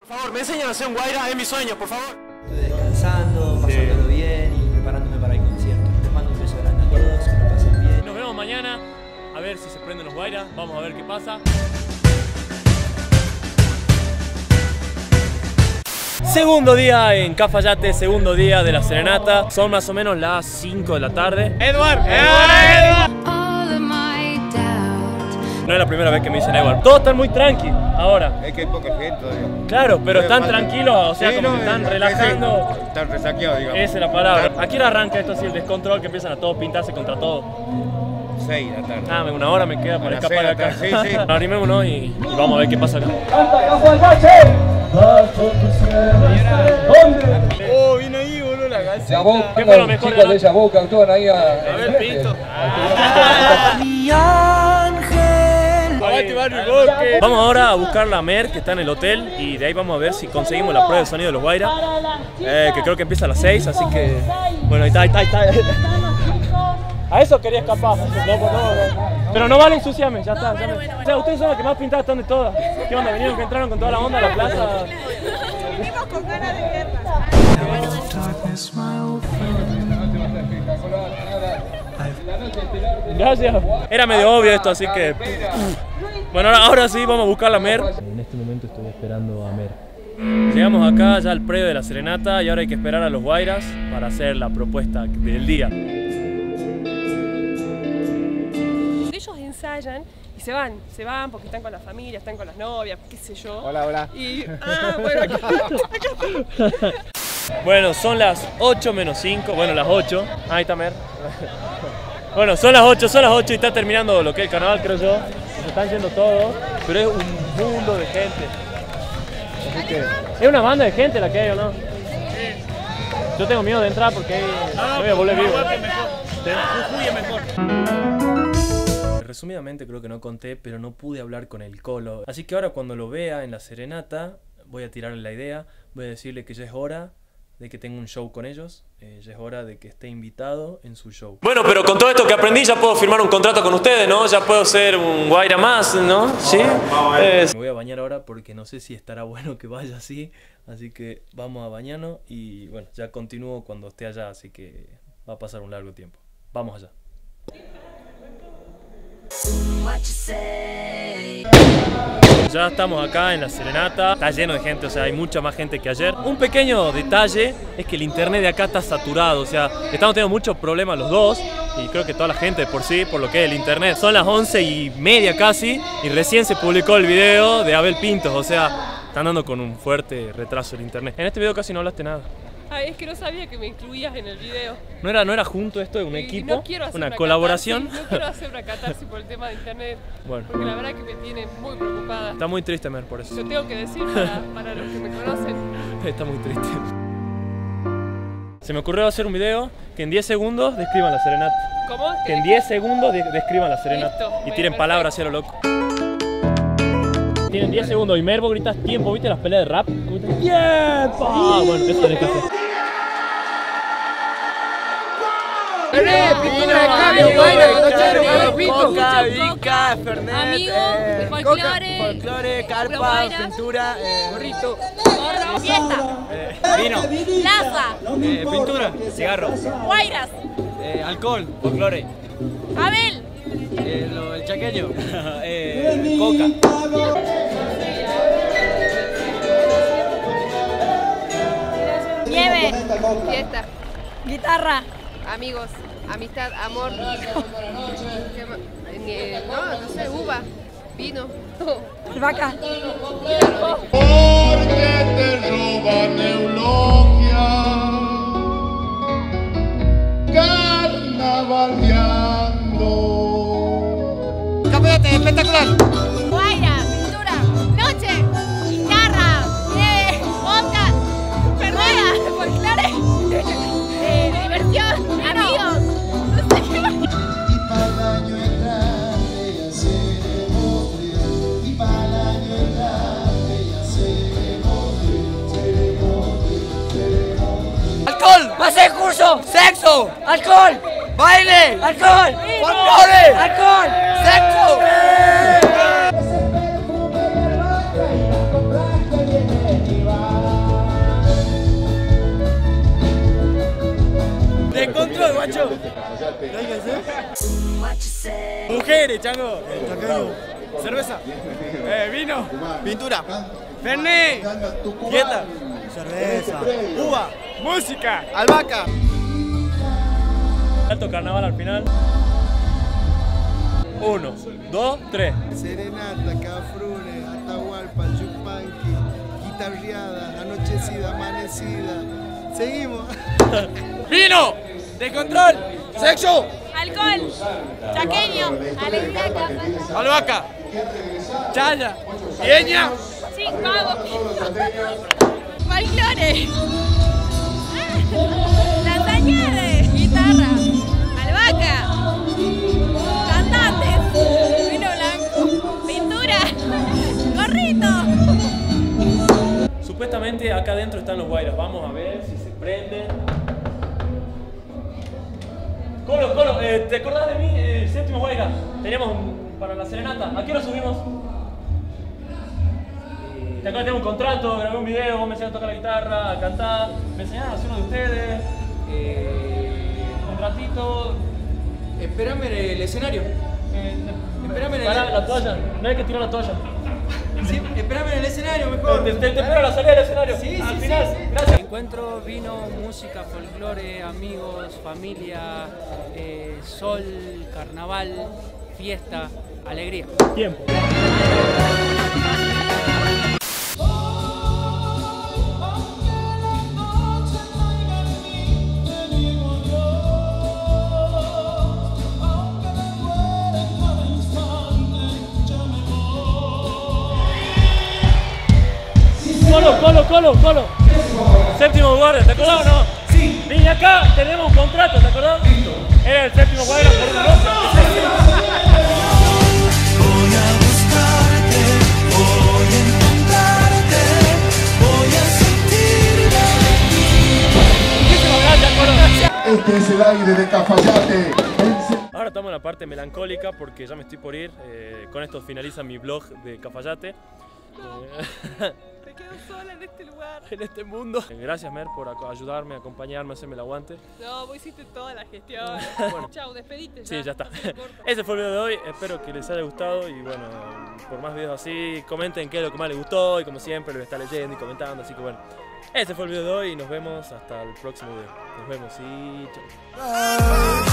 Por favor, me enseñan a hacer un guaira, es mi sueño, por favor. Estoy descansando, pasándolo bien y preparándome para el concierto. Les mando un beso grande a todos, que lo pasen bien. Nos vemos mañana, a ver si se prenden los guairas, vamos a ver qué pasa. Segundo día en Cafayate, segundo día de la serenata. Son más o menos las 5 de la tarde. ¡Edward! No es la primera vez que me dicen Edward. Todos están muy tranqui ahora. Es que hay poca gente todavía. Claro, pero están tranquilos, o sea, como que están relajando. Están resaqueados, digamos. Esa es la palabra. ¿A qué hora arranca esto así, el descontrol, que empiezan a todos pintarse contra todos? 6 de la tarde. Ah, una hora me queda para escapar de acá. Sí, sí. Nos animémonos y vamos a ver qué pasa acá. Oh, viene ahí, boludo, la gaceta. ¿Qué fue lo mejor de esa boca, actúan ahí A ver, Pinto. Vamos ahora a buscar la Mer, que está en el hotel, y de ahí vamos a ver si conseguimos la prueba de sonido de los guairas, que creo que empieza a las 6, así que... Bueno, ahí está. A eso quería escapar. No. Pero no vale ensuciarme, ya está. O sea, ustedes son los que más pintadas están de todas. ¿Qué onda? ¿Vinieron que entraron con toda la onda a la plaza? Venimos con ganas de guerra. Gracias. Era medio obvio esto, así que... Bueno, ahora sí, vamos a buscar la Mer. En este momento estoy esperando a Mer. Llegamos acá ya al predio de la serenata y ahora hay que esperar a los guairas para hacer la propuesta del día. Ellos ensayan y se van porque están con la familia, están con las novias, qué sé yo. Hola. Y, bueno, acá. Bueno, son las 8 menos 5, bueno, las 8. Ahí está Mer. Bueno, son las 8 y está terminando lo que es el carnaval, creo yo. Se están yendo todos, pero es un mundo de gente. Así que es una banda de gente la que hay, ¿o no? Yo tengo miedo de entrar porque me voy a volver vivo. Resumidamente creo que no conté, pero no pude hablar con el Colo. Así que ahora cuando lo vea en la serenata, voy a tirarle la idea, voy a decirle que ya es hora de que tenga un show con ellos, ya es hora de que esté invitado en su show. Bueno, pero con todo esto que aprendí ya puedo firmar un contrato con ustedes, ¿no? Ya puedo ser un guaira más, ¿no? ¿Sí? Me voy a bañar ahora porque no sé si estará bueno que vaya así que vamos a bañarnos y bueno, ya continúo cuando esté allá, así que va a pasar un largo tiempo. Vamos allá. Ya estamos acá en la serenata, está lleno de gente, o sea, hay mucha más gente que ayer. Un pequeño detalle es que el internet de acá está saturado, o sea, estamos teniendo muchos problemas los dos y creo que toda la gente por sí, por lo que es el internet. Son las 11:30 casi y recién se publicó el video de Abel Pintos, o sea, está andando con un fuerte retraso el internet. En este video casi no hablaste nada. Ay, es que no sabía que me incluías en el video. ¿No era junto esto de un equipo? No quiero hacer una colaboración. Catarsis, no quiero hacer una catarsis por el tema de internet. Bueno. Porque la verdad que me tiene muy preocupada. Está muy triste, Mer, por eso. Lo tengo que decir para los que me conocen. Está muy triste. Se me ocurrió hacer un video que en 10 segundos describan la serenata. ¿Cómo? Que en 10 segundos describan la serenata. Listo, y tiren perfecto. palabras hacia lo loco. Tienen 10 segundos y Mer, vos gritas tiempo, ¿viste las peleas de rap? ¡Tiempo! Ah, bueno, eso tenés que hacer. Coca, Vica, Fernet, Amigo, folclore, carpa, pintura, gorrito, fiesta, vino, plaza, pintura, cigarro, guairas, alcohol, folclore, Abel, el chaqueño, coca. nieve, Fiesta, guitarra, amigos, amistad, amor. No sé, uva, vino. vaca, Porque te roban eulogia, carnavaleando. Campeonato espectacular. guaira, pintura, noche, guitarra, vodka, rueda, folclore, diversión, amigos. Alcohol, pase de curso, sexo, alcohol, baile, alcohol, folclore, alcohol, sexo. Mujeres, chango. Cerveza. Vino. Pintura. Fernet. Dieta. Cerveza. Uva. Música. Albahaca. Alto carnaval al final. 1, 2, 3. Serenata, Cafrune, Atahualpa, Yupanqui, guitarreada, anochecida, amanecida. Seguimos. Vino. Descontrol. Sexo. Alcohol. Chaqueño. Alegría. Albahaca. Chaya. Leña. Sin pago. Folclore. Lanzañedes. Guitarra. Albahaca. Cantantes. Vino blanco. Pintura. Gorrito. Supuestamente acá adentro están los guairas. Vamos a ver si se prenden. Colo, ¿te acordás de mí? Séptimo guaira. Teníamos para la serenata. ¿A qué hora subimos? ¿Te acuerdas? Tengo un contrato, grabé un video, vos me enseñaste a tocar la guitarra, a cantar, me enseñaron a hacer uno de ustedes. Contratito. Espérame en el escenario. Espérame en el Pará, la toalla. No hay que tirar la toalla. Sí, espérame en el escenario mejor. Te espero a la salida del escenario. Sí, al sí, final. sí. Gracias. Encuentro, vino, música, folclore, amigos, familia, sol, carnaval, fiesta, alegría. Tiempo. Colo. Séptimo guardia, ¿te acordás o no? Sí. Vine acá, tenemos un contrato, ¿te acordás? Era el séptimo guardia por una noche. Voy a buscarte, voy a encontrarte, voy a sentirme. Muchísimas gracias, Colo. Este es el aire de Cafayate. Ahora estamos en la parte melancólica porque ya me estoy por ir. Con esto finaliza mi vlog de Cafayate. Me quedo sola en este lugar. En este mundo. Gracias, Mer, por ayudarme, acompañarme, hacerme el aguante. No, vos hiciste toda la gestión. Bueno. Chau, despedite. Sí, ya está. Ese fue el video de hoy. Espero que les haya gustado y bueno, por más videos así, comenten qué es lo que más les gustó y como siempre lo voy a estar leyendo y comentando. Así que bueno, ese fue el video de hoy y nos vemos hasta el próximo video. Nos vemos y chau.